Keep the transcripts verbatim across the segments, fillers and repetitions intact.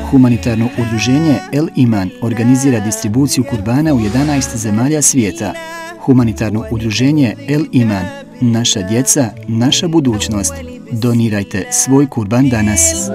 Humanitarno udruženje El Iman organizira distribuciju kurbana u jedanaest zemalja svijeta. Humanitarno udruženje El Iman, naša djeca, naša budućnost. Donirajte svoj kurban danas.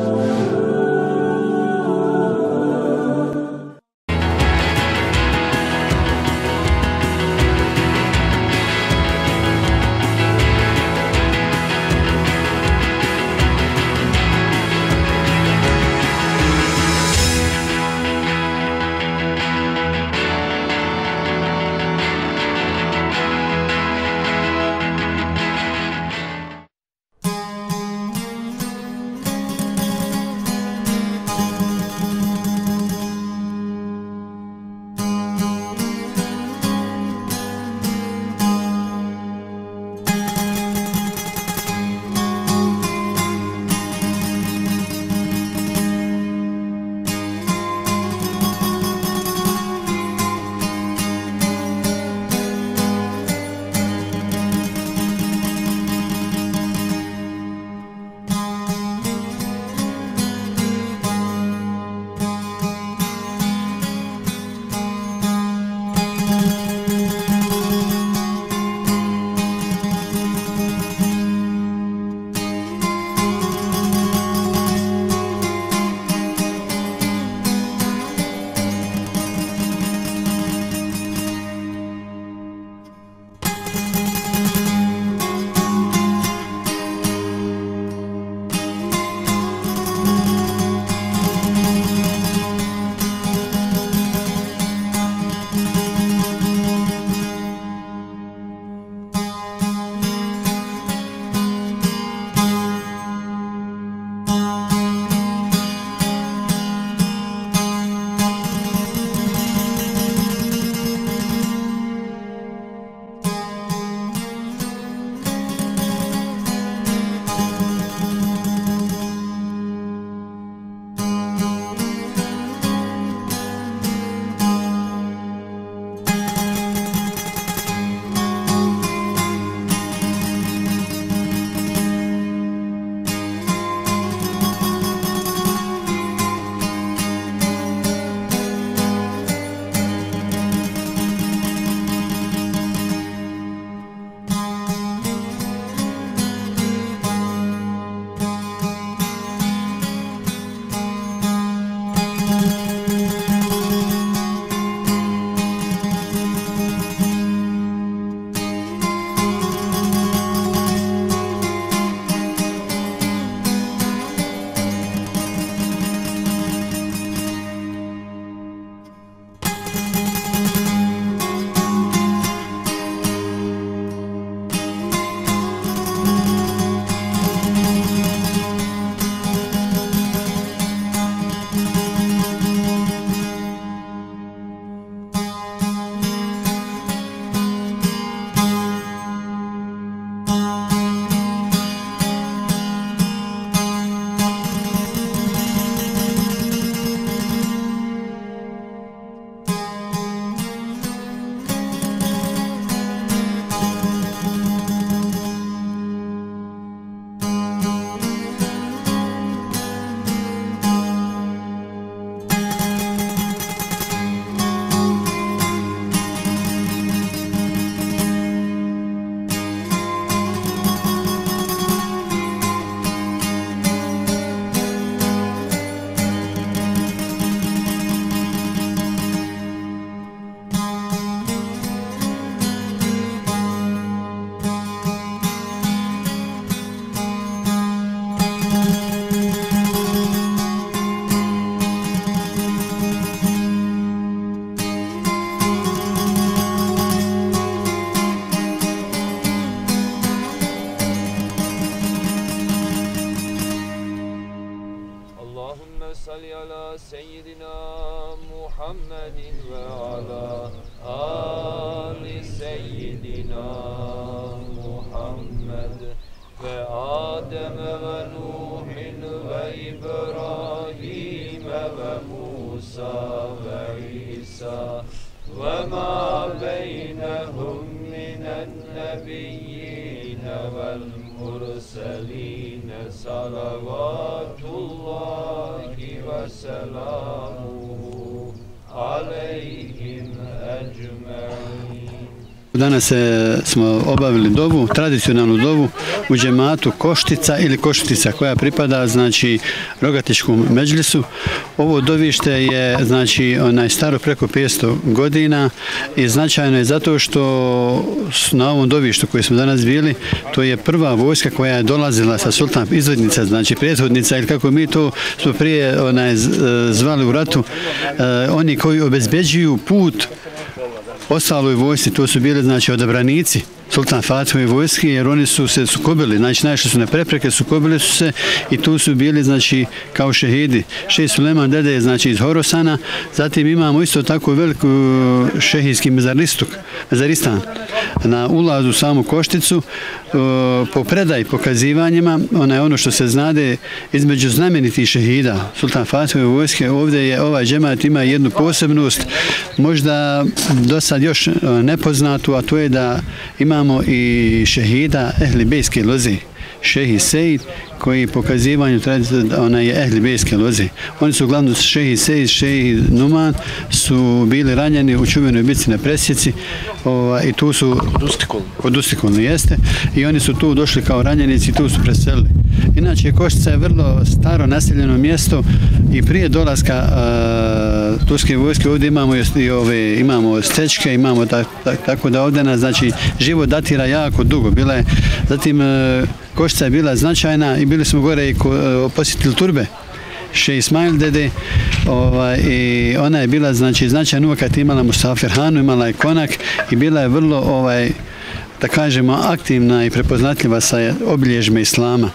والمرسلين صلوات الله وسلامه Danas smo obavili dovu, tradicionalnu dovu u džematu Koštica ili Koštica koja pripada znači Rogatičkom medžlisu. Ovo dovište je znači onaj staro preko petsto godina i značajno je zato što na ovom dovištu koji smo danas bili, to je prva vojska koja je dolazila sa sultan izvodnica, znači prethodnica ili kako mi to smo prije onaj zvali u ratu, oni koji obezbeđuju put ostaloj vojsci, to su bili znači odabranici sultan Fatihove vojske, jer oni su se sukobili, znači naišli su na prepreke, sukobili su se i tu su bili znači kao šehidi. Šejh Sulejman Dede je znači iz Horosana, zatim imamo isto tako veliku šehijski mezaristan na ulazu u samu Košticu. Po predaji pokazivanjima, ona je ono što se znade između znamenitih šehida sultan Fatihove vojske, ovdje je ovaj džemat ima jednu posebnost, možda do sad još nepoznatu, a to je da imamo i šehida Ehli Bejske loze, Šehi Sejid, koji pokazivanju ona je Ehli Bejske loze. Oni su uglavnom Šehi Sejid, Šehi Numan su bili ranjeni u čuvenoj bitci na Presjeci i tu su kod Ustikolni jeste i oni su tu došli kao ranjenici i tu su preselili. Inače, Koštica je vrlo staro naseljeno mjesto i prije dolaska uh, turske vojske ovdje imamo i ove, imamo stečke, imamo ta, ta, tako da ovdje nas, znači, život datira jako dugo. Bila je, zatim, uh, Koštica je bila značajna i bili smo gore i ko, uh, posjetili turbe Šejh Ismail Dede, ovaj, i ona je bila znači, značajna uvakat, imala Mustafir Hanu, imala je konak i bila je vrlo, ovaj, da kažemo, aktivna i prepoznatljiva sa obilježjima islama.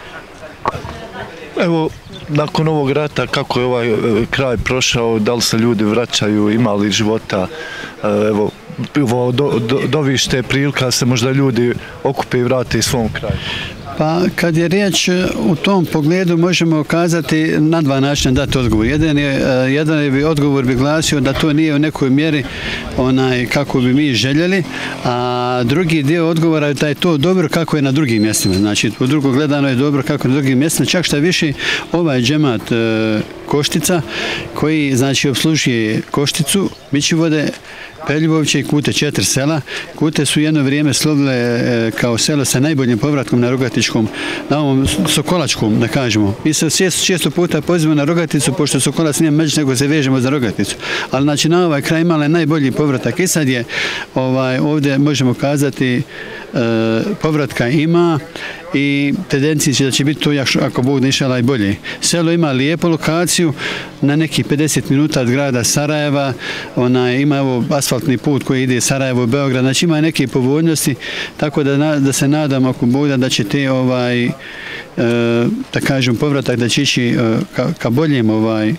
Evo, nakon ovog rata, kako je ovaj kraj prošao, da li se ljudi vraćaju, imali života, evo, ovo do, do, dovište prilika se možda ljudi okupe i vrate i svom kraju? Pa kad je riječ u tom pogledu možemo kazati na dva načina dati odgovor. Jedan je, jedan je odgovor bi glasio da to nije u nekoj mjeri onaj kako bi mi željeli, a drugi dio odgovora je da je to dobro kako je na drugim mjestima. Znači, u drugo gledano je dobro kako je na drugim mjestima. Čak šta više, ovaj džemat Koštica koji znači obslužuje Košticu, Mićivode, Peljivoviće i Kute, četiri sela. Kute su jedno vrijeme slovile e, kao selo sa najboljim povratkom na Rogatičkom, na ovom Sokolačkom, da kažemo. Mi se često, često puta pozivamo na Rogaticu, pošto Sokolac nije među, nego se vežemo za Rogaticu. Ali znači na ovaj kraj imala je najbolji povratak. I sad je, ovaj, ovdje možemo kazati, e, povratka ima i tendencije će da će biti to, ako Bog ne išala, i bolje. Selo ima lijepu lokaciju, na neki pedeset minuta od grada Sarajeva, ona ima ovo asfaltni put koji ide Sarajevo i Beograd, znači ima neke povoljnosti, tako da, da se nadamo ako Bog da, da će te ovaj, e, da kažem, povratak da će ići e, ka, ka boljem ovaj,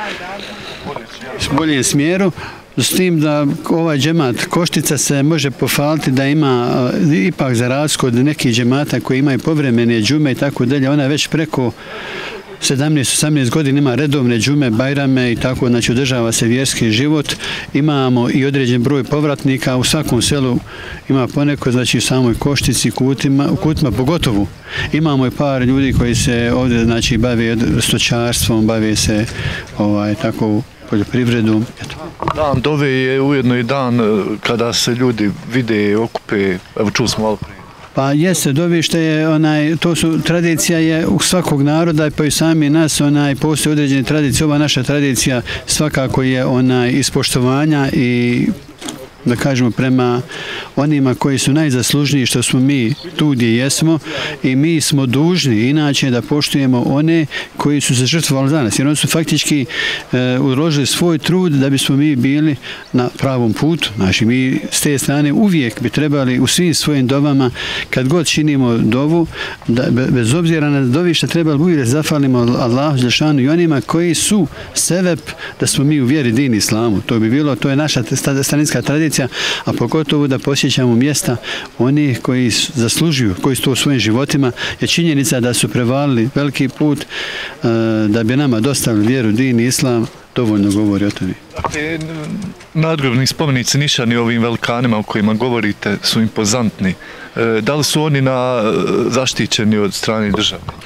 boljem smjeru. S tim da ovaj džemat Koštica se može pohvaliti da ima uh, ipak za razliku od nekih džemata koji imaju povremene džume i tako dalje, ona već preko sedamnaest osamnaest godina ima redovne džume, bajrame i tako, znači održava se vjerski život. Imamo i određen broj povratnika, u svakom selu ima poneko, znači u samoj Koštici, Kutima, u Kutima pogotovo. Imamo i par ljudi koji se ovdje znači bave stočarstvom, bave se ovaj, tako poljoprivredom. Dan dove je ujedno i dan kada se ljudi vide, okupe, evo čuli smo malo prije. Pa jeste, dovište je, onaj, to su, tradicija je u svakog naroda, pa i sami nas, onaj, postoje određene tradicije. Ova naša tradicija svakako je onaj, ispoštovanja i da kažemo prema onima koji su najzaslužniji što smo mi tu gdje jesmo i mi smo dužni inače da poštujemo one koji su se žrtvovali za nas jer oni su faktički e, uložili svoj trud da bismo mi bili na pravom putu. Znači mi s te strane uvijek bi trebali u svim svojim dovama kad god činimo dovu da, bez obzira na dovište trebali uvijek da zafalimo Allahu dželešanu i onima koji su sebeb da smo mi u vjeri din islamu. To bi bilo, to je naša starinska tradicija, a pogotovo da posjećamo mjesta onih koji zaslužuju, koji su to u svojim životima, je činjenica da su prevalili veliki put da bi nama dostavili vjeru, din, islam, dovoljno govori o tome. Nadgrobni spomenici nišani ovim velikanima o kojima govorite su impozantni. Da li su oni na zaštićeni od strane države?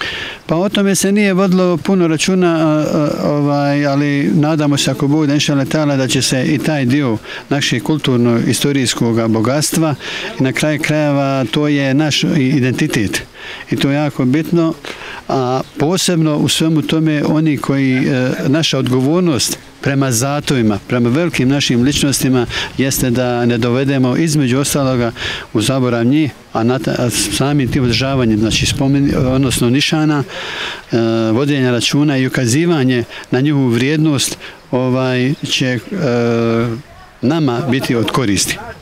Pa o tome se nije vodilo puno računa, ovaj, ali nadamo se ako bude inšallah ta'ala da će se i taj dio našeg kulturno-istorijskog bogatstva i na kraju krajeva to je naš identitet i to je jako bitno, a posebno u svemu tome oni koji, naša odgovornost prema zatovima, prema velikim našim ličnostima jeste da ne dovedemo između ostaloga u zaborav njih, a, na, a samim tim održavanjem, znači spomen, odnosno nišana, e, vodenja računa i ukazivanje na njihovu vrijednost ovaj, će e, nama biti od koristi.